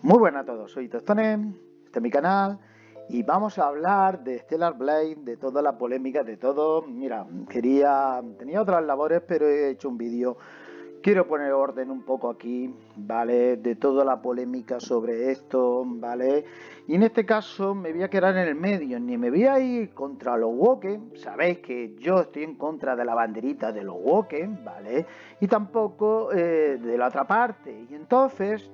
Muy buenas a todos, soy Tostones, este es mi canal y vamos a hablar de Stellar Blade, de toda la polémica, de todo. Mira, tenía otras labores, pero he hecho un vídeo. Quiero poner orden un poco aquí, ¿vale? De toda la polémica sobre esto, ¿vale? Y en este caso me voy a quedar en el medio, ni me voy a ir contra los woke. Sabéis que yo estoy en contra de la banderita de los woke, ¿vale? Y tampoco de la otra parte. Y entonces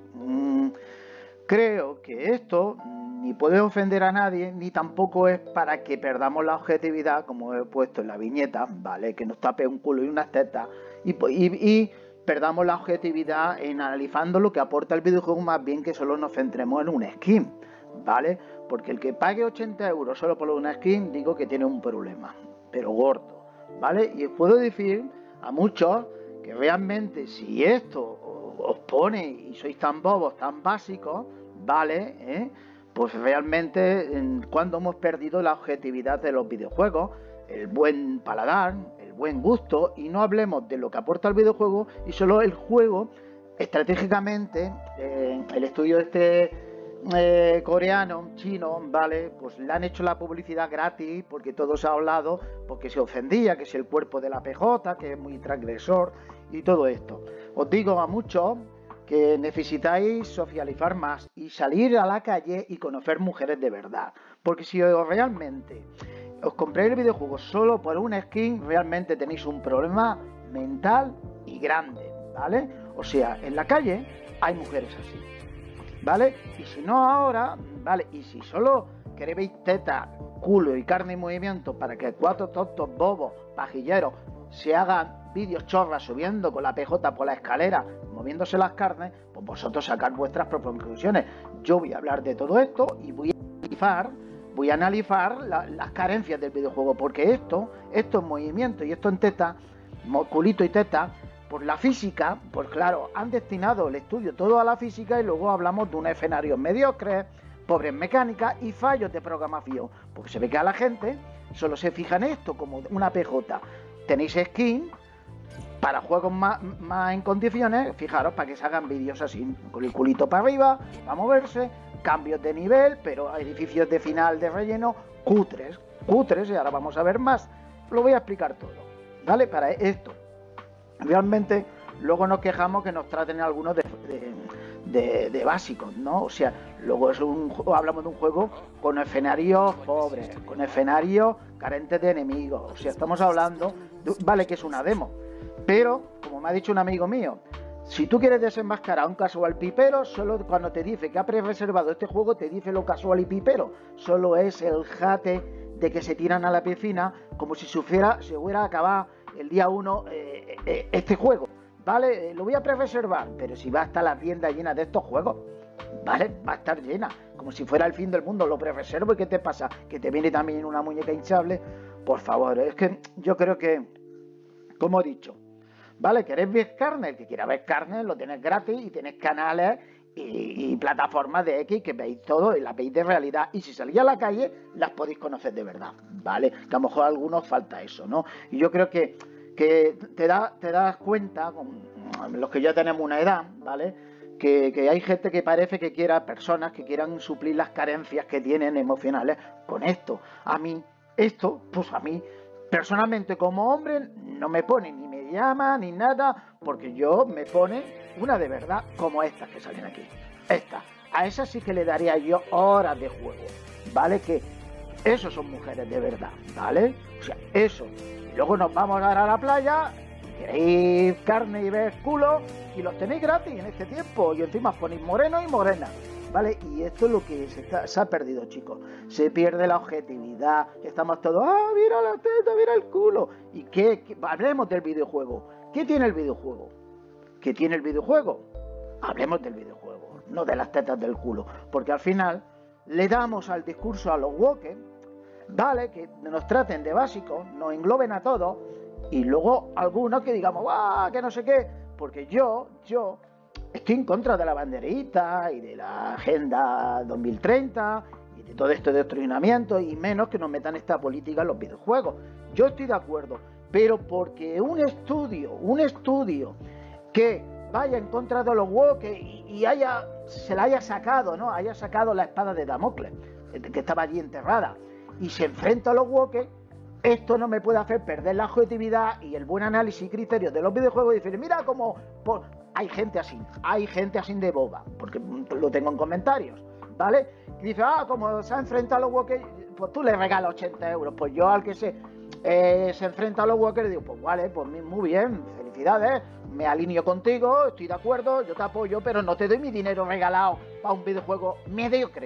creo que esto ni puede ofender a nadie, ni tampoco es para que perdamos la objetividad, como he puesto en la viñeta, ¿vale? Que nos tape un culo y unas tetas y perdamos la objetividad en analizando lo que aporta el videojuego, más bien que solo nos centremos en una skin, ¿vale? Porque el que pague 80 euros solo por una skin, digo que tiene un problema, pero gordo, ¿vale? Y os puedo decir a muchos que realmente si esto os pone y sois tan bobos, tan básicos, ¿vale? Pues realmente cuando hemos perdido la objetividad de los videojuegos, el buen paladar, el buen gusto, y no hablemos de lo que aporta el videojuego y solo el juego estratégicamente, el estudio coreano, chino, ¿vale? Pues le han hecho la publicidad gratis porque todo se ha hablado, porque se ofendía, que es el cuerpo de la PJ, que es muy transgresor y todo esto. Os digo a muchos que necesitáis socializar más y salir a la calle y conocer mujeres de verdad, porque si realmente os compréis el videojuego solo por una skin, realmente tenéis un problema mental y grande, ¿vale? O sea, en la calle hay mujeres así, ¿vale? Y si no ahora, ¿vale? Y si solo queréis teta, culo y carne en movimiento para que 4 tontos bobos, pajilleros, se hagan vídeos chorras subiendo con la PJ por la escalera, moviéndose las carnes, pues vosotros sacad vuestras propias conclusiones. Yo voy a hablar de todo esto y voy a analizar las carencias del videojuego, porque esto en movimiento y esto en teta, culito y teta, por la física, pues claro, han destinado el estudio todo a la física y luego hablamos de unos escenarios mediocres, pobres mecánicas y fallos de programación, porque se ve que a la gente solo se fija en esto como una PJ. Tenéis skin para juegos más en condiciones, fijaros, para que se hagan vídeos así, con el culito para arriba, para moverse, cambios de nivel, pero edificios de final de relleno, cutres, y ahora vamos a ver más. Lo voy a explicar todo, ¿vale? Para esto. Realmente, luego nos quejamos que nos traten algunos de básicos, ¿no? O sea, luego hablamos de un juego con escenarios pobres, con escenarios carentes de enemigos. O sea, estamos hablando, vale que es una demo, pero, como me ha dicho un amigo mío, si tú quieres desenmascarar a un casual pipero, solo cuando te dice que ha pre-reservado este juego, te dice lo casual y pipero. Solo es el jate de que se tiran a la piscina como si se hubiera acabado el día 1 este juego, ¿vale? Lo voy a pre-reservar, pero si va a estar la tienda llena de estos juegos, ¿vale? Va a estar llena, como si fuera el fin del mundo. Lo pre-reservo y ¿qué te pasa? Que te viene también una muñeca hinchable. Por favor, es que yo creo que, como he dicho, ¿vale? ¿Queréis ver carne? El que quiera ver carne lo tenéis gratis y tenéis canales y plataformas de X que veis todo y las veis de realidad. Y si salís a la calle, las podéis conocer de verdad, ¿vale? Que a lo mejor a algunos falta eso, ¿no? Y yo creo que te das cuenta, con los que ya tenemos una edad, ¿vale? Que hay gente que parece que quiera, personas que quieran suplir las carencias que tienen emocionales con esto. A mí, personalmente como hombre, no me pone ni me llama ni nada, porque yo me pone una de verdad como estas que salen aquí. Estas. A esas sí que le daría yo horas de juego, ¿vale? Que esos son mujeres de verdad, ¿vale? O sea, eso. Y luego nos vamos a dar a la playa, queréis carne y ver culo, y los tenéis gratis en este tiempo. Y encima ponéis moreno y morena, ¿vale? Y esto es lo que se ha perdido, chicos. Se pierde la objetividad. Estamos todos, mira la teta, mira el culo. ¿Y qué? Hablemos del videojuego. ¿Qué tiene el videojuego? ¿Qué tiene el videojuego? Hablemos del videojuego, no de las tetas del culo. Porque al final le damos al discurso a los woke, ¿vale? Que nos traten de básicos, nos engloben a todos. Y luego algunos que digamos, que no sé qué. Porque yo estoy en contra de la banderita y de la Agenda 2030 y de todo este adoctrinamiento, y menos que nos metan esta política en los videojuegos. Yo estoy de acuerdo, pero porque un estudio que vaya en contra de los woke y se la haya sacado, ¿no? Haya sacado la espada de Damocles, que estaba allí enterrada, y se enfrenta a los woke, esto no me puede hacer perder la objetividad y el buen análisis y criterio de los videojuegos y decir, mira cómo hay gente así de boba, porque lo tengo en comentarios, ¿vale? Y dice, como se ha enfrentado a los woke, pues tú le regalas 80 euros, pues yo al que se enfrenta a los woke le digo, pues vale, pues muy bien, felicidades, me alineo contigo, estoy de acuerdo, yo te apoyo, pero no te doy mi dinero regalado para un videojuego mediocre,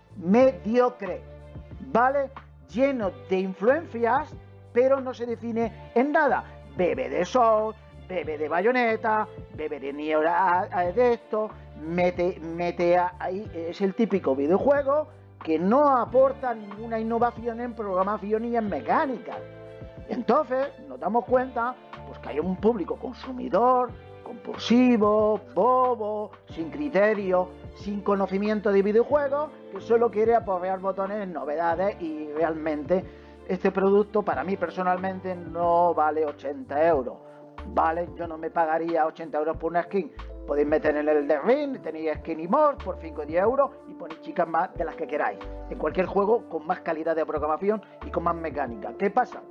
¿vale? Lleno de influencias, pero no se define en nada. Bebe de Soul, bebe de Bayonetta, bebe de Nier de esto, mete ahí, es el típico videojuego que no aporta ninguna innovación en programación y en mecánica. Entonces nos damos cuenta pues que hay un público consumidor, compulsivo, bobo, sin criterio, sin conocimiento de videojuegos, que solo quiere aporrear botones en novedades, y realmente este producto para mí personalmente no vale 80 euros. Vale, yo no me pagaría 80 euros por una skin. Podéis meter en el de Ring, tenéis skin y more por 5 o 10 euros y ponéis chicas más de las que queráis. En cualquier juego con más calidad de programación y con más mecánica. ¿Qué pasa?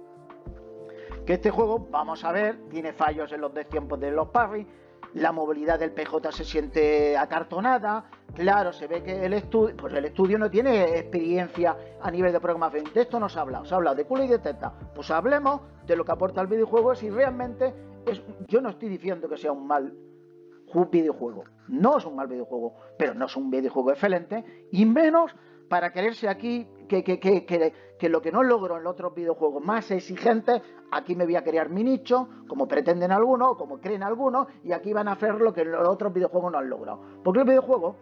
Que este juego, vamos a ver, tiene fallos en los tiempos de los parries, la movilidad del PJ se siente acartonada, claro, se ve que el estudio no tiene experiencia a nivel de programación. De esto nos ha hablado, se ha hablado de culo y de teta. Pues hablemos de lo que aporta el videojuego, si realmente yo no estoy diciendo que sea un mal videojuego, no es un mal videojuego, pero no es un videojuego excelente, y menos para quererse aquí que lo que no logro en los otros videojuegos más exigentes, aquí me voy a crear mi nicho, como pretenden algunos, como creen algunos, y aquí van a hacer lo que los otros videojuegos no han logrado. Porque el videojuego,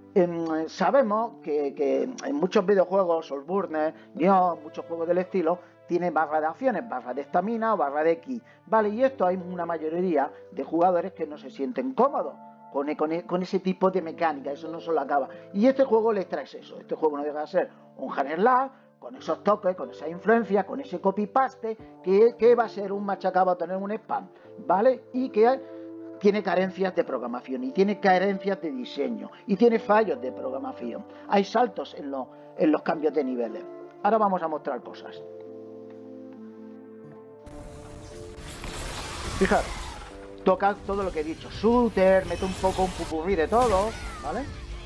sabemos que en muchos videojuegos, Soulburner, muchos juegos del estilo, tiene barra de acciones, barra de estamina o barra de ki, ¿vale? Y esto hay una mayoría de jugadores que no se sienten cómodos con ese tipo de mecánica, eso no se lo acaba. Y este juego les trae eso, este juego no deja de ser un hack and slash, con esos toques, con esa influencia, con ese copy-paste, que va a ser un machacado, va a tener un spam, ¿vale? Y que tiene carencias de programación, y tiene carencias de diseño, y tiene fallos de programación. Hay saltos en los cambios de niveles. Ahora vamos a mostrar cosas. Fijaros, toca todo lo que he dicho, shooter, mete un poco un pupurrí de todo, ¿vale?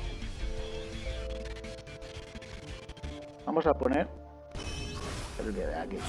Vamos a poner el vídeo de aquí.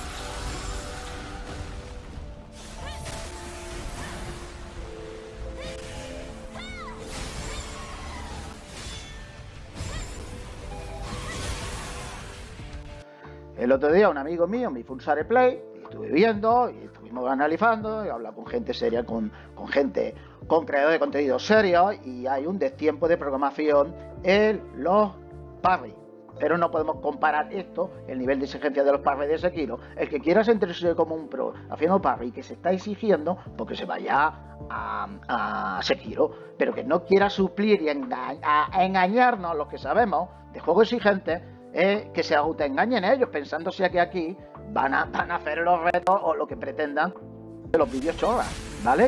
El otro día un amigo mío me hizo un share play, y estuve viendo y estuvimos analizando y hablando con gente seria, con gente, con creadores de contenido serios, y hay un destiempo de programación en los parries. Pero no podemos comparar esto, el nivel de exigencia de los parries de Sekiro. El que quiera sentirse como un pro haciendo parry que se está exigiendo, porque se vaya a Sekiro, pero que no quiera suplir y engañarnos los que sabemos de juegos exigentes, que se autoengañen ellos pensándose que aquí van a hacer los retos o lo que pretendan de los vídeos chorras, ¿vale?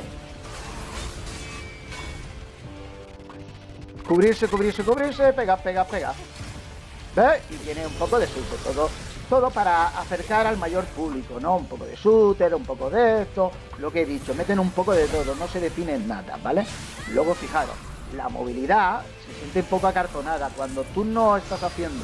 Cubrirse, pegar. ¿Ves? Y tiene un poco de shooter, todo para acercar al mayor público, ¿no? Un poco de shooter, un poco de esto, lo que he dicho, meten un poco de todo, no se define nada, ¿vale? Luego fijaros, la movilidad se siente un poco acartonada cuando tú no estás haciendo.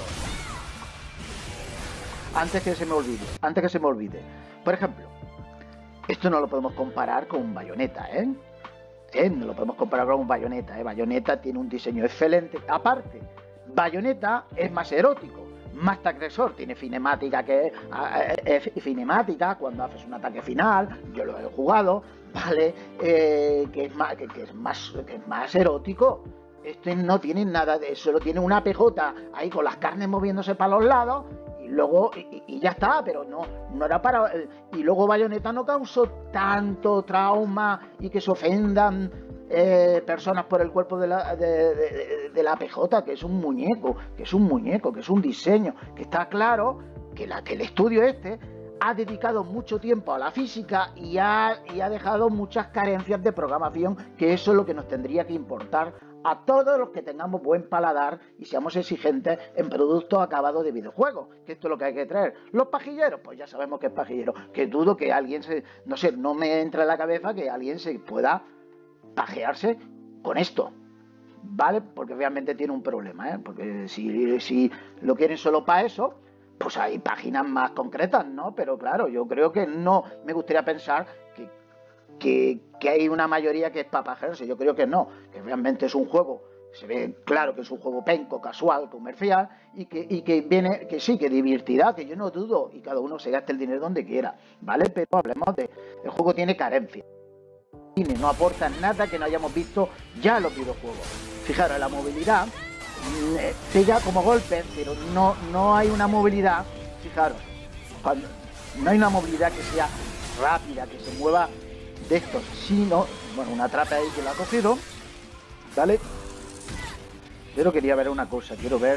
Antes que se me olvide. Por ejemplo, esto no lo podemos comparar con un Bayonetta, no lo podemos comparar con un Bayonetta, Bayonetta tiene un diseño excelente. Aparte, Bayonetta es más erótico, más transgresor, tiene cinemática cinemática cuando haces un ataque final, yo lo he jugado, ¿vale? Que es más erótico. Este no tiene nada de eso, solo tiene una PJ ahí con las carnes moviéndose para los lados y luego y ya está, pero no era para. Y luego Bayonetta no causó tanto trauma y que se ofendan personas por el cuerpo de la PJ, que es un muñeco, que es un diseño, que está claro que el estudio ha dedicado mucho tiempo a la física y ha dejado muchas carencias de programación, que eso es lo que nos tendría que importar a todos los que tengamos buen paladar y seamos exigentes en productos acabados de videojuegos, que esto es lo que hay que traer. Los pajilleros, pues ya sabemos que es pajillero, que dudo que alguien no sé, no me entra en la cabeza que alguien se pueda pajearse con esto, ¿vale? Porque realmente tiene un problema, ¿eh? Porque si lo quieren solo para eso, pues hay páginas más concretas, ¿no? Pero claro, yo creo que no, me gustaría pensar que hay una mayoría que es para pajearse. Yo creo que no, que realmente es un juego, se ve claro que es un juego penco, casual, comercial, y que viene, que sí, que divertirá, que yo no dudo, y cada uno se gaste el dinero donde quiera, ¿vale? Pero hablemos de, el juego tiene carencias, no aporta nada que no hayamos visto ya en los videojuegos. Fijaros, la movilidad pega como golpes, pero no hay una movilidad, fijaros, no hay una movilidad que sea rápida, que se mueva de estos, sino, bueno, una trapa ahí que la ha cogido, ¿vale? Pero quería ver una cosa, quiero ver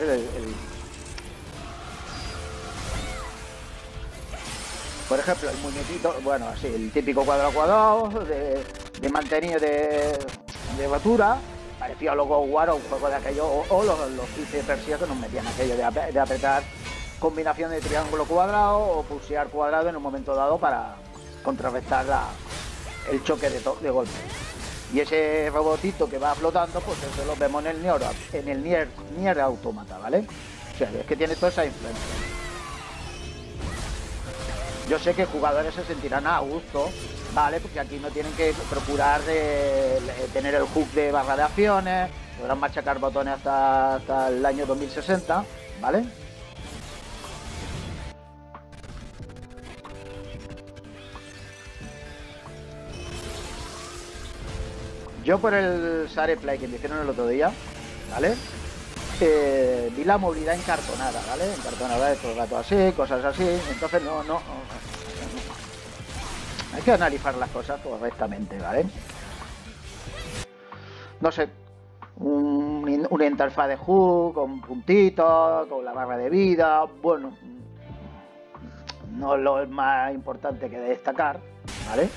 por ejemplo, el muñequito, bueno, así, el típico cuadrado de mantenido de batura, parecía a los God of War o un juego de aquello, o los Prince de Persia que nos metían aquello de apretar combinación de triángulo cuadrado o pulsear cuadrado en un momento dado para contrarrestar el choque de golpe. Y ese robotito que va flotando, pues eso lo vemos en el Nier Automata, ¿vale? O sea, es que tiene toda esa influencia. Yo sé que jugadores se sentirán a gusto, ¿vale? Porque aquí no tienen que procurar tener el hook de barra de acciones, podrán machacar botones hasta el año 2060, ¿vale? Yo por el Share Play que me hicieron el otro día, ¿vale? Vi la movilidad encartonada, ¿vale? Encartonada de todo el rato así, cosas así, entonces no. Hay que analizar las cosas correctamente, ¿vale? No sé, una interfaz de hook con puntitos, con la barra de vida, bueno, no es lo más importante que destacar, ¿vale?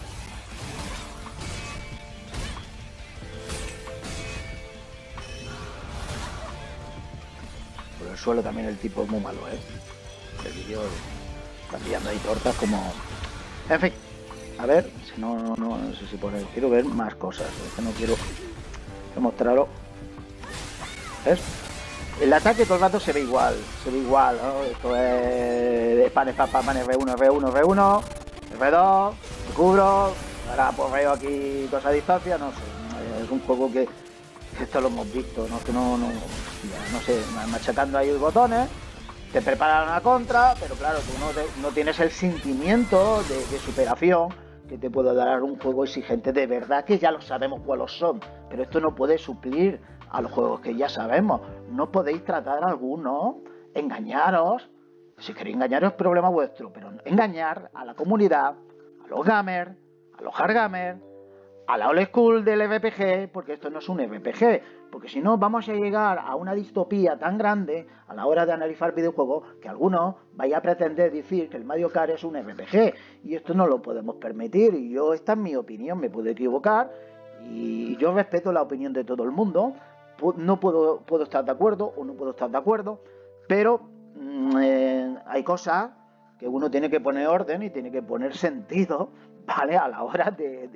Por el suelo también el tipo es muy malo, ¿eh? El vídeo está pillando ahí tortas como... En fin, a ver, si no sé si poner... Quiero ver más cosas, es que no quiero mostrarlo. ¿Ves? El ataque todo el rato se ve igual, ¿no? Esto es de pan, R1, R1, R2, me cubro, ahora pues veo aquí cosas a distancia, no sé, es un juego que esto lo hemos visto, ¿no? Que no sé, machacando ahí botones, te preparan una contra, pero claro, tú no tienes el sentimiento de superación que te puede dar un juego exigente de verdad, que ya lo sabemos cuáles son, pero esto no puede suplir a los juegos que ya sabemos. No podéis tratar a algunos, engañaros, si queréis engañaros es problema vuestro, pero engañar a la comunidad, a los gamers, a los hard gamers, a la old school del RPG, porque esto no es un RPG, porque si no vamos a llegar a una distopía tan grande a la hora de analizar videojuegos que algunos vaya a pretender decir que el Mario Kart es un RPG, y esto no lo podemos permitir, y esta es mi opinión, me puedo equivocar, y yo respeto la opinión de todo el mundo, no puedo estar de acuerdo o no puedo estar de acuerdo, pero hay cosas que uno tiene que poner orden y tiene que poner sentido, ¿vale? A la hora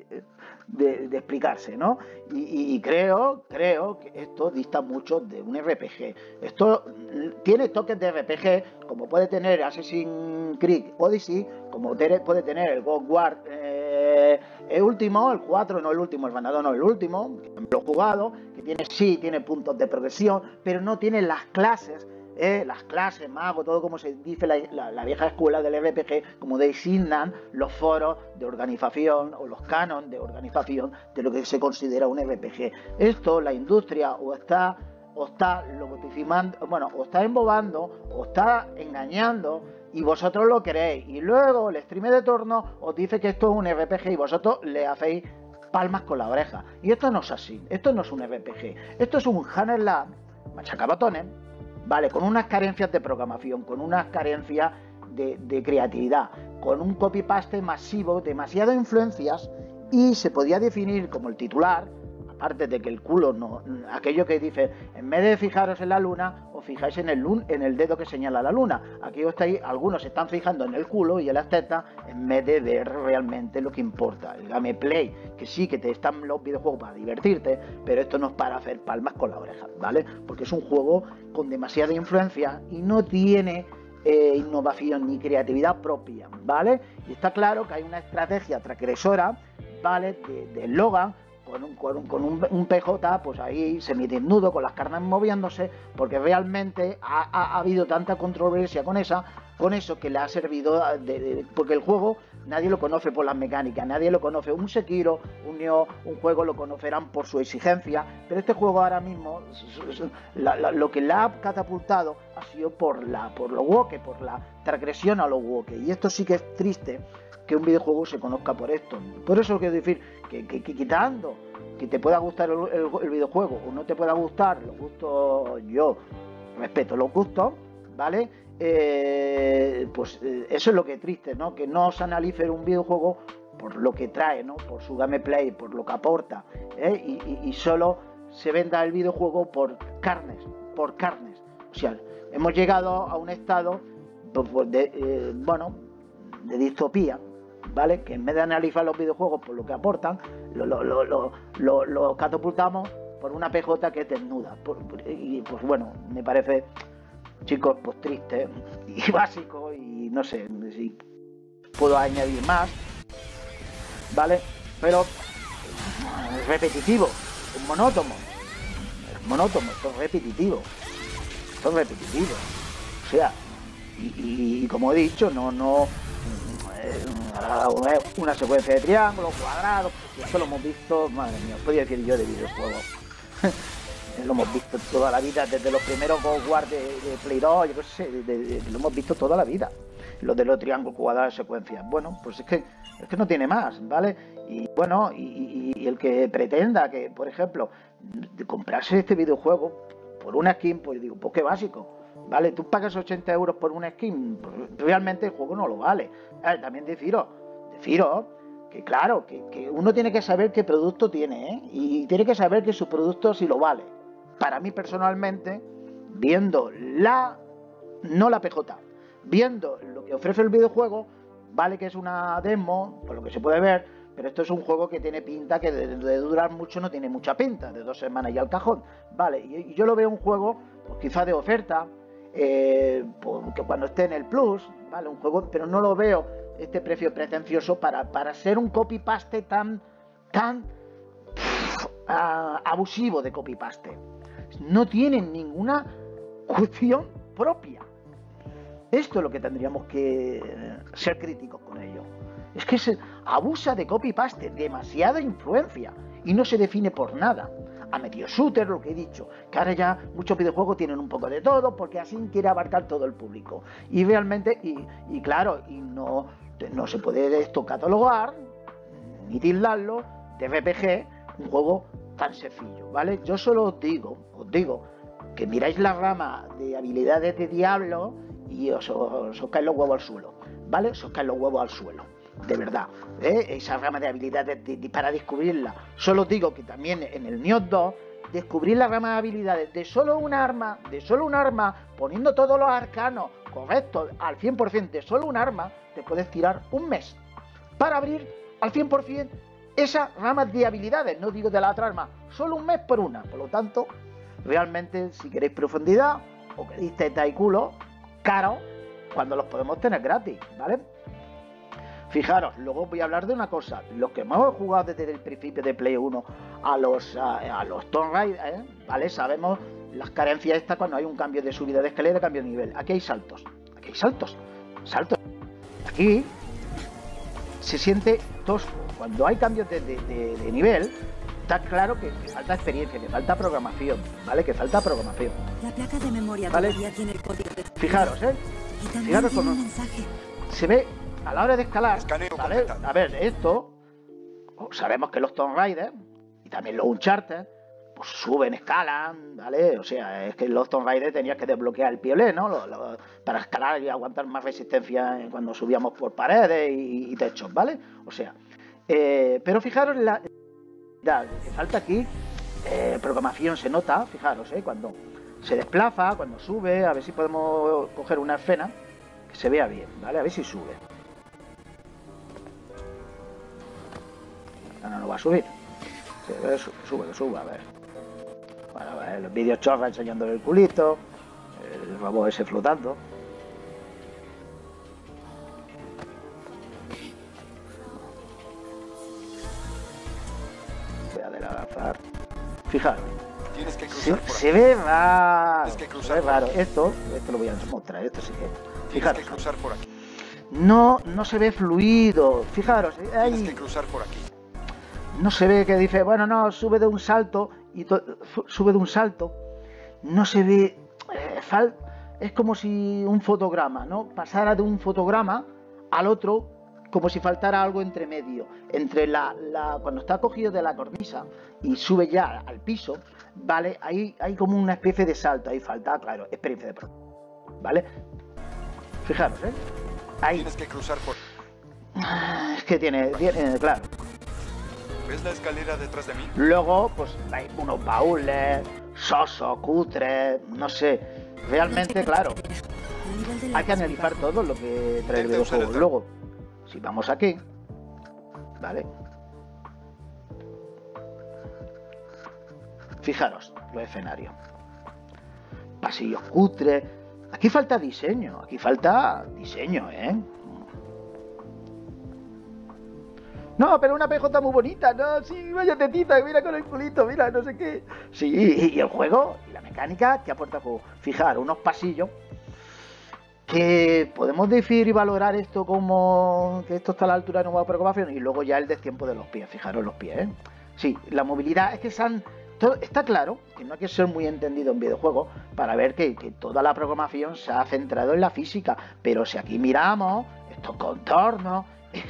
de explicarse, ¿no? Y creo que esto dista mucho de un RPG. Esto tiene toques de RPG, como puede tener Assassin's Creed Odyssey, como puede tener el God of War el último, el 4, no el último, el ganador no el último, lo jugado, que tiene puntos de progresión, pero no tiene las clases, mago, todo como se dice la vieja escuela del RPG, como designan los foros de organización o los cánones de organización de lo que se considera un RPG. Esto la industria o está logotifimando, bueno, o está embobando, o está engañando, y vosotros lo queréis, y luego el streamer de turno os dice que esto es un RPG y vosotros le hacéis palmas con la oreja. Y esto no es así, esto no es un RPG, esto es un hack and slash, machacabotones, vale, con unas carencias de programación, con unas carencias de creatividad, con un copy-paste masivo, demasiadas influencias, y se podía definir como el titular, aparte de que el culo no, aquello que dice, en vez de fijaros en la luna, os fijáis en el dedo que señala la luna. Aquí algunos se están fijando en el culo y en las tetas, en vez de ver realmente lo que importa. El gameplay, que sí, que te están los videojuegos para divertirte, pero esto no es para hacer palmas con la oreja, ¿vale? Porque es un juego con demasiada influencia y no tiene innovación ni creatividad propia, ¿vale? Y está claro que hay una estrategia transgresora, ¿vale? De Logan, con un PJ, pues ahí semidesnudo, con las carnes moviéndose, porque realmente ha habido tanta controversia con eso que le ha servido, porque el juego nadie lo conoce por las mecánicas, nadie lo conoce. Un Sekiro, un Nioh, un juego lo conocerán por su exigencia, pero este juego ahora mismo, lo que le ha catapultado ha sido por lo woke, por la transgresión a lo woke, y esto sí que es triste, que un videojuego se conozca por esto. Por eso quiero decir que quitando que te pueda gustar el videojuego o no te pueda gustar, los gustos, yo respeto los gustos, ¿vale? Pues eso es lo que es triste, ¿no? Que no se analice un videojuego por lo que trae, ¿no? Por su gameplay, por lo que aporta, y solo se venda el videojuego por carnes. O sea, hemos llegado a un estado de distopía, ¿vale? Que en vez de analizar los videojuegos por lo que aportan, lo catapultamos por una PJ que es desnuda. Y pues bueno, me parece, chicos, pues triste y básico, y no sé si puedo añadir más, ¿vale? Pero es repetitivo, es monótono, esto es repetitivo. O sea, y como he dicho, no una secuencia de triángulos, cuadrados, esto lo hemos visto, madre mía, os podría decir yo de videojuegos. Lo hemos visto toda la vida, desde los primeros God of War de Play 2, yo qué sé, lo hemos visto toda la vida. Lo de los triángulos, cuadrados, secuencias. Bueno, pues es que no tiene más, ¿vale? Y bueno, y el que pretenda que, por ejemplo, de comprarse este videojuego por una skin, pues digo, pues qué básico, ¿vale? Tú pagas 80 euros por una skin, pues realmente el juego no lo vale. También deciros que claro, que uno tiene que saber qué producto tiene, y tiene que saber que su producto sí lo vale. Para mí personalmente, viendo no la PJ, viendo lo que ofrece el videojuego, vale que es una demo, por lo que se puede ver, pero esto es un juego que tiene pinta, que de durar mucho no tiene mucha pinta, de 2 semanas ya al cajón, vale, y yo lo veo un juego, pues quizá de oferta, que cuando esté en el Plus, vale, un juego, pero no lo veo este precio pretencioso para ser un copy-paste tan abusivo de copy-paste. No tienen ninguna cuestión propia. Esto es lo que tendríamos que ser críticos con ello. Es que se abusa de copy-paste, demasiada influencia, y no se define por nada. A medio shooter, lo que he dicho, que ahora ya muchos videojuegos tienen un poco de todo, porque así quiere abarcar todo el público. Y realmente, y claro, y no se puede esto catalogar, ni tildarlo de RPG, un juego tan sencillo, ¿vale? Yo solo os digo que miráis la rama de habilidades de Diablo y os caen los huevos al suelo, ¿vale? Os caen los huevos al suelo, de verdad, esa rama de habilidades para descubrirla. Solo os digo que también en el Nioh 2, descubrir la rama de habilidades de solo un arma, poniendo todos los arcanos correctos al 100% de solo un arma, te puedes tirar un mes para abrir al 100% esas ramas de habilidades, no digo de la otra arma, solo un mes por una. Por lo tanto, realmente, si queréis profundidad o queréis teta y culo caro, cuando los podemos tener gratis, ¿vale? Fijaros, luego voy a hablar de una cosa. Los que hemos jugado desde el principio de Play 1 a los Tomb Raider, ¿vale? Sabemos las carencias estas cuando hay un cambio de subida de escalera, cambio de nivel. Aquí hay saltos. Aquí se siente tosco. Cuando hay cambios de nivel, está claro que falta experiencia, que falta programación, ¿vale? Que falta programación. La placa de memoria ¿vale? todavía tiene el código de... Fijaros, Y también fijaros tiene cómo un mensaje. se ve a la hora de escalar, Escaneo ¿vale? completado. A ver, esto, sabemos que los Tomb Raider y también los Uncharted, pues suben, escalan, ¿vale? O sea, es que en los Tomb Raider tenías que desbloquear el piolet, ¿no? Para escalar y aguantar más resistencia cuando subíamos por paredes y techos, ¿vale? O sea, pero fijaros que falta aquí, programación se nota, fijaros, cuando se desplaza, cuando sube, a ver si podemos coger una escena que se vea bien, ¿vale? A ver si sube. No va a subir. Sube, a ver. Bueno, a ver, los vídeos chorra enseñándole el culito, el robot ese flotando. Voy a adelantar. Fijaros. Tienes que cruzar por Se ve raro. Tienes que cruzar Se ve por raro. aquí. Esto lo voy a mostrar. Esto sí que. Tienes Fijaros. que cruzar por aquí. No se ve fluido. Fijaros. Tienes que cruzar por aquí. No se ve que dice, bueno, no, sube de un salto y sube de un salto. No se ve. Es como si un fotograma, ¿no? Pasara de un fotograma al otro, como si faltara algo entre medio. Entre cuando está cogido de la cornisa y sube ya al piso, ¿vale? Ahí hay como una especie de salto. Ahí falta, claro, experiencia de prueba, ¿vale? Fijaros, Ahí. Tienes que cruzar por... Es que tiene, claro. ¿Ves la escalera detrás de mí? Luego, pues hay unos baúles, sosos, cutres, no sé. Realmente, claro, hay que analizar todo lo que trae el videojuego. Luego, si vamos aquí, ¿vale? Fijaros, los escenarios. Pasillos cutres. Aquí falta diseño, No, pero una PJ muy bonita, no, sí, vaya tetita, mira con el culito, mira, no sé qué. Sí, y el juego, y la mecánica que aporta el juego. Fijar, unos pasillos que podemos decir y valorar esto como que esto está a la altura de nueva programación y luego ya el destiempo de los pies, fijaros los pies, Sí, la movilidad, es que está claro que no hay que ser muy entendido en videojuegos para ver que toda la programación se ha centrado en la física, pero si aquí miramos estos contornos,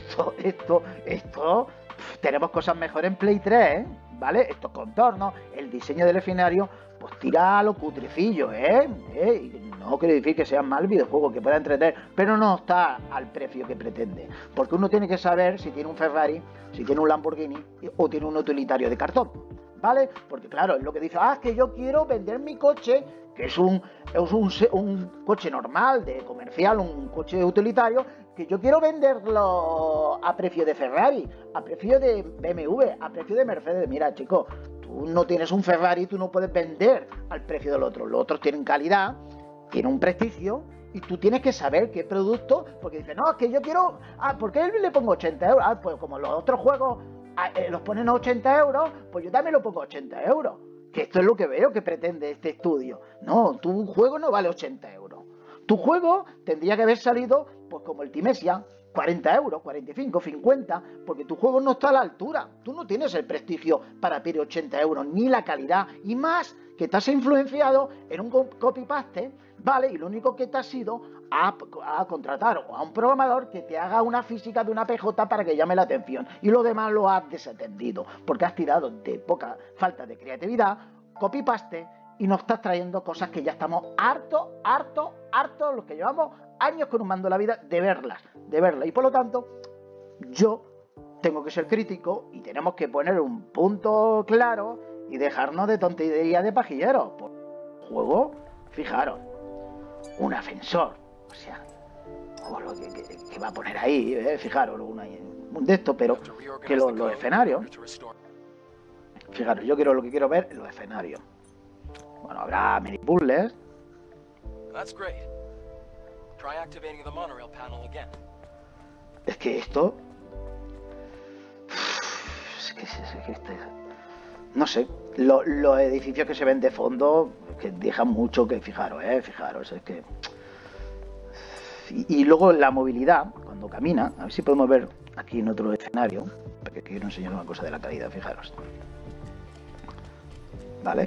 esto, tenemos cosas mejores en Play 3, ¿vale? Estos contornos, el diseño del escenario, pues tira a lo cutrecillo, Y no quiere decir que sea mal videojuego, que pueda entretener, pero no está al precio que pretende. Porque uno tiene que saber si tiene un Ferrari, si tiene un Lamborghini o tiene un utilitario de cartón, ¿vale? Porque claro, es lo que dice, es que yo quiero vender mi coche, que es un coche normal, de comercial, un coche utilitario, que yo quiero venderlo a precio de Ferrari, a precio de BMW, a precio de Mercedes. Mira, chico, tú no tienes un Ferrari, tú no puedes vender al precio del otro. Los otros tienen calidad, tienen un prestigio, y tú tienes que saber qué producto, porque dice, no, es que yo quiero, ¿por qué le pongo 80 euros? Pues como los otros juegos los ponen a 80 euros, pues yo también lo pongo a 80 euros. Que esto es lo que veo que pretende este estudio. No, tu juego no vale 80 euros. Tu juego tendría que haber salido, pues como el Timesia, 40 euros, 45, 50, porque tu juego no está a la altura. Tú no tienes el prestigio para pedir 80 euros, ni la calidad, y más que te has influenciado en un copy-paste, ¿vale? Y lo único que te has ido a contratar a un programador que te haga una física de una PJ para que llame la atención. Y lo demás lo has desatendido, porque has tirado de poca falta de creatividad, copy-paste, y nos estás trayendo cosas que ya estamos hartos, los que llevamos años con un mando de la vida, de verlas. Y por lo tanto, yo tengo que ser crítico y tenemos que poner un punto claro y dejarnos de tonterías de pajilleros. Por juego, fijaros, un ascensor, o sea, lo que va a poner ahí, fijaros, un de esto, pero que los escenarios, fijaros, yo lo que quiero ver en los escenarios. Bueno, habrá mini puzzles. Es que esto... No sé, los edificios que se ven de fondo, que dejan mucho que fijaros, es que... Y luego la movilidad, cuando camina, a ver si podemos ver aquí en otro escenario, porque quiero enseñar una cosa de la calidad, fijaros. ¿Vale?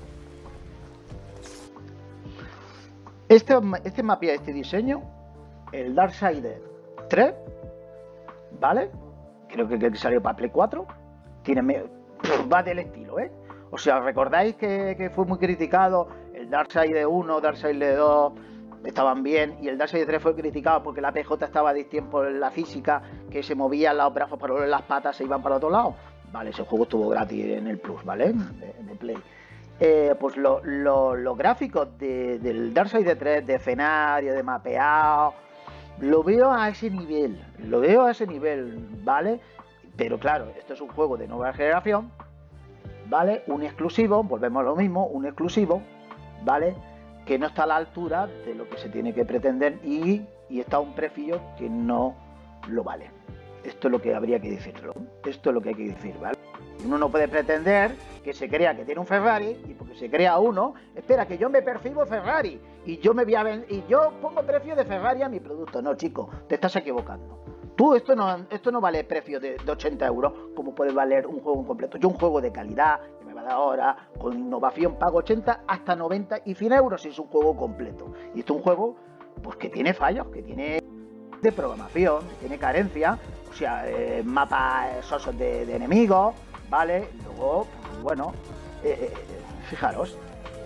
Este mapa, este diseño, el Darksiders 3, ¿vale? Creo que salió para Play 4. Va del estilo, ¿eh? O sea, ¿recordáis que fue muy criticado el Darksiders 1, Darksiders 2? Estaban bien, y el Darksiders 3 fue criticado porque la PJ estaba a distiempo en la física, que se movían los brazos para las patas, se iban para otro lado. Vale, ese juego estuvo gratis en el Plus, ¿vale? De Play. Pues los gráficos del Darksiders 3, de escenario, de mapeado, lo veo a ese nivel, ¿vale? Pero claro, esto es un juego de nueva generación, ¿vale? Un exclusivo, volvemos a lo mismo, un exclusivo, ¿vale? Que no está a la altura de lo que se tiene que pretender y está a un precio que no lo vale. Esto es lo que habría que decirlo, esto es lo que hay que decir, ¿vale? Uno no puede pretender que se crea que tiene un Ferrari y porque se crea uno, espera que yo me percibo Ferrari y yo pongo precio de Ferrari a mi producto. No, chico, te estás equivocando. Tú, esto no vale precio de 80 euros como puede valer un juego completo. Yo un juego de calidad, que me va a dar ahora, con innovación, pago 80 hasta 90 y 100 euros si es un juego completo. Y esto es un juego pues que tiene fallos, que tiene de programación, que tiene carencia, o sea, mapas sosos de enemigos, ¿vale? Luego, pues, bueno, fijaros.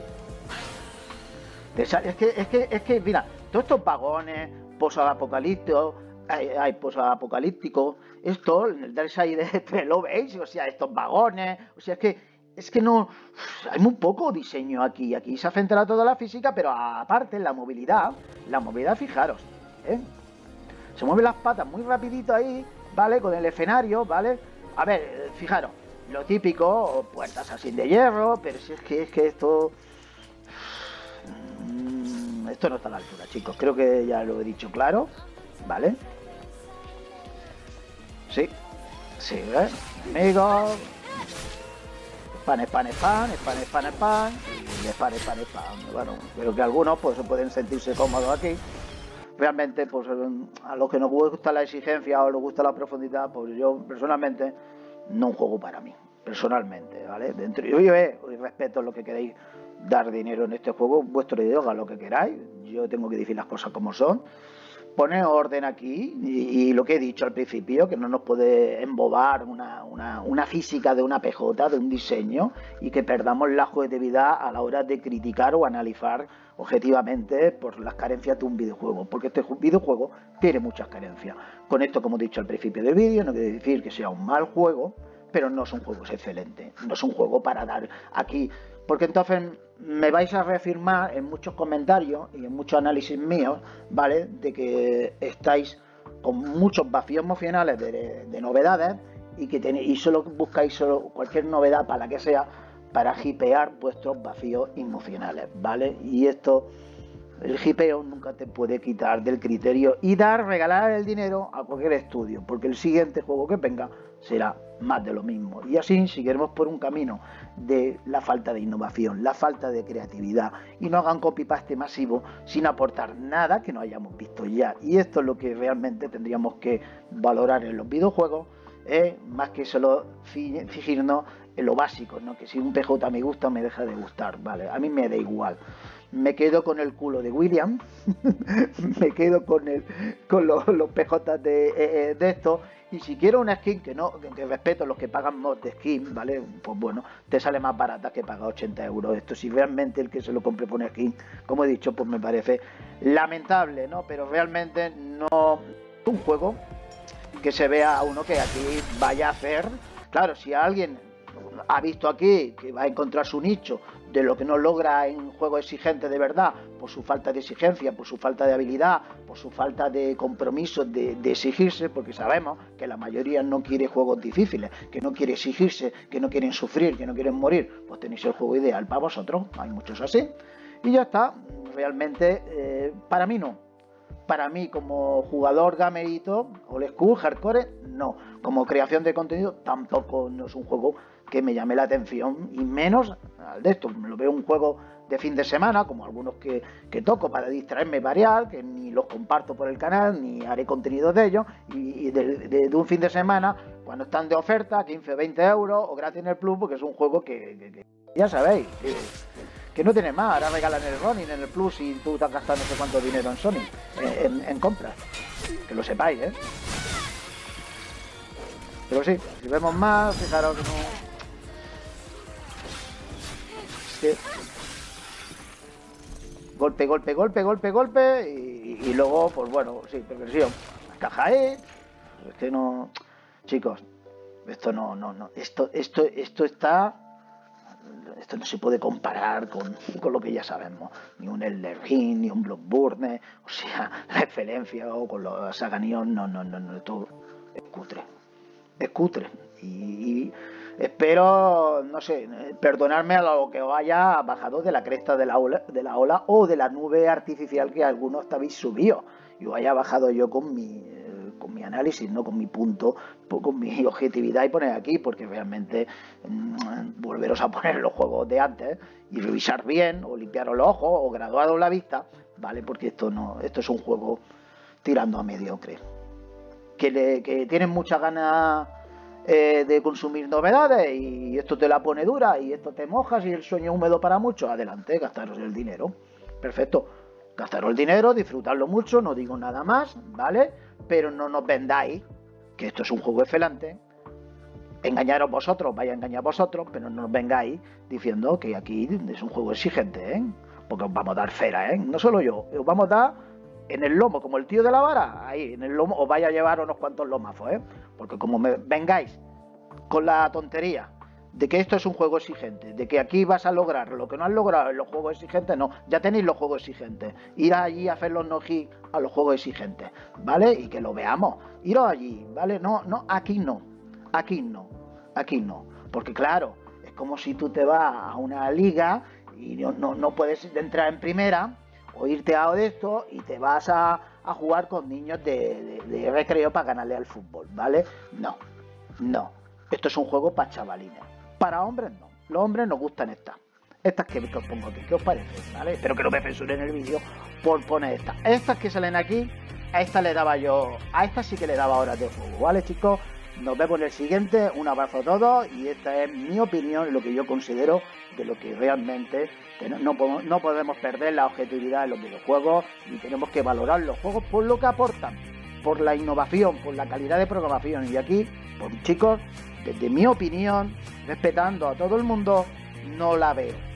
Es que, mira, todos estos vagones posapocalípticos, esto, en el Darksiders lo veis, o sea, estos vagones, o sea, es que no, hay muy poco diseño aquí se ha centrado toda la física, pero aparte la movilidad, fijaros, se mueven las patas muy rapidito ahí, ¿vale? Con el escenario, ¿vale? A ver, fijaros, lo típico, puertas así de hierro, pero si es que esto no está a la altura, chicos, creo que ya lo he dicho claro, ¿vale? Sí, ¿eh? Amigos, pan, y bueno, creo que algunos pues pueden sentirse cómodos aquí. Realmente, pues a los que nos gusta la exigencia o nos gusta la profundidad, pues yo personalmente no un juego para mí, personalmente, ¿vale? Yo respeto lo que queréis dar dinero en este juego, vuestro dinero, haga lo que queráis, yo tengo que decir las cosas como son. Poner orden aquí y lo que he dicho al principio, que no nos puede embobar una física de una PJ, de un diseño, y que perdamos la objetividad a la hora de criticar o analizar objetivamente por las carencias de un videojuego, porque este videojuego tiene muchas carencias. Con esto, como he dicho al principio del vídeo, no quiere decir que sea un mal juego, pero no son juegos excelentes, no es un juego para dar aquí, porque entonces me vais a reafirmar en muchos comentarios y en muchos análisis míos, ¿vale? De que estáis con muchos vacíos emocionales de novedades y solo buscáis cualquier novedad para la que sea para hipear vuestros vacíos emocionales, ¿vale? Y esto, el hipeo nunca te puede quitar del criterio y regalar el dinero a cualquier estudio, porque el siguiente juego que venga será más de lo mismo. Y así seguiremos por un camino de la falta de innovación, la falta de creatividad, y no hagan copy-paste masivo sin aportar nada que no hayamos visto ya. Y esto es lo que realmente tendríamos que valorar en los videojuegos, más que solo fijarnos en lo básico, ¿no? Que si un PJ me gusta o me deja de gustar, ¿vale? A mí me da igual. Me quedo con el culo de William, me quedo con los PJ de esto, y si quiero una skin que respeto a los que pagan mods de skin, ¿vale? Pues bueno, te sale más barata que pagar 80 euros. Esto, si realmente el que se lo compre pone skin, como he dicho, pues me parece lamentable, ¿no? Pero realmente no es un juego que se vea a uno que aquí vaya a hacer. Claro, si alguien ha visto aquí que va a encontrar su nicho de lo que no logra en un juego exigente de verdad, por su falta de exigencia, por su falta de habilidad, por su falta de compromiso de exigirse, porque sabemos que la mayoría no quiere juegos difíciles, que no quiere exigirse, que no quieren sufrir, que no quieren morir, pues tenéis el juego ideal para vosotros. Hay muchos así y ya está. Realmente para mí no. Para mí, como jugador gamerito, old school, hardcore, no. Como creación de contenido, tampoco no es un juego que me llame la atención, y menos al de esto. Me lo veo un juego de fin de semana, como algunos que toco para distraerme, variar, que ni los comparto por el canal, ni haré contenido de ellos, y de un fin de semana, cuando están de oferta, 15 o 20 euros, o gratis en el Plus, porque es un juego que ya sabéis, Que no tiene más, ahora regalan el Ronin en el Plus y tú te has gastado no sé cuánto dinero en Sony, en compras. Que lo sepáis, ¿eh? Pero sí, si vemos más, fijaros que no... Sí. Golpe, golpe, golpe, golpe, golpe y luego, pues bueno, sí, progresión. Caja ahí. Es que no... Chicos, esto no, esto está... Esto no se puede comparar con lo que ya sabemos. Ni un Elden Ring, ni un Bloodborne, o sea, la excelencia o con los Saga Neon, no, esto es cutre. Es cutre. Y espero, no sé, perdonarme a lo que os haya bajado de la cresta de la ola o de la nube artificial que algunos habéis subido. Y os haya bajado yo con mi análisis, no con mi punto, con mi objetividad y poner aquí, porque realmente volveros a poner los juegos de antes y revisar bien, o limpiaros los ojos, o graduaros la vista, ¿vale? Porque esto es un juego tirando a mediocre. Que tienen muchas ganas de consumir novedades y esto te la pone dura y esto te mojas y el sueño húmedo para muchos, adelante, gastaros el dinero. Perfecto, gastaros el dinero, disfrutadlo mucho, no digo nada más, ¿vale? Pero no nos vendáis que esto es un juego excelente. Engañaros vosotros, vaya a engañar vosotros, pero no nos vengáis diciendo que aquí es un juego exigente, ¿eh? Porque os vamos a dar cera, ¿eh? No solo yo, os vamos a dar en el lomo, como el tío de la vara, ahí, en el lomo, os vaya a llevar unos cuantos lomazos, ¿eh? Porque como me vengáis con la tontería de que esto es un juego exigente, de que aquí vas a lograr lo que no has logrado en los juegos exigentes, no, ya tenéis los juegos exigentes, ir allí a hacer los no-hit a los juegos exigentes, ¿vale? Y que lo veamos, iros allí, ¿vale? No, aquí no, porque claro, es como si tú te vas a una liga y no puedes entrar en primera o irte a esto y te vas a jugar con niños de recreo para ganarle al fútbol, ¿vale? No, esto es un juego para chavalines. Para hombres no, los hombres nos gustan estas que os pongo aquí, ¿qué os parece? ¿Vale? Espero que no me censuren el vídeo por poner estas que salen aquí, a estas le daba yo, a estas sí que le daba horas de juego, ¿vale, chicos? Nos vemos en el siguiente, un abrazo a todos y esta es mi opinión, lo que yo considero de lo que realmente no podemos perder la objetividad de los videojuegos y tenemos que valorar los juegos por lo que aportan, por la innovación, por la calidad de programación y aquí, pues chicos, desde mi opinión, respetando a todo el mundo, no la veo.